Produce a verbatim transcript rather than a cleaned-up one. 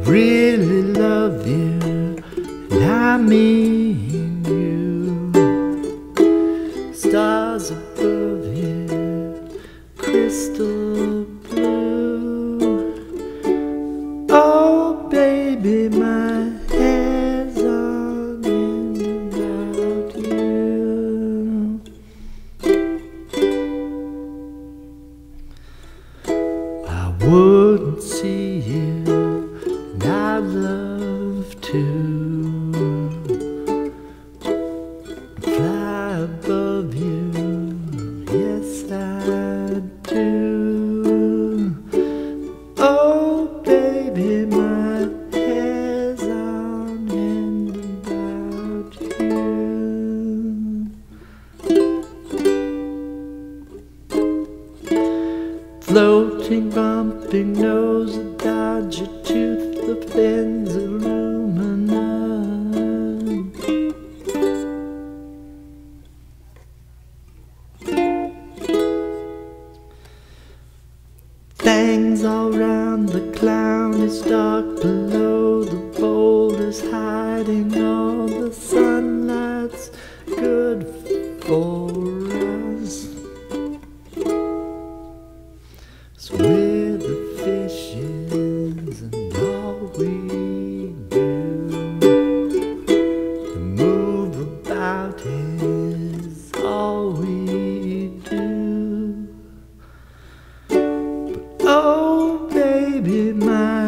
really love you, and I mean you. Stars above you, crystal blue. Oh baby, my hair's on end about you. I wouldn't see you, and I'd love to fly above you, yes I do. Oh baby, my hair's on end about you. Floating, bumping nose, a dodger tooth, the fins aluminum. Fangs all round, the clown is dark below, the boulders hiding all the sunlight's good for us. So we're the fishes and all we do, the move about is all we do. But oh baby, my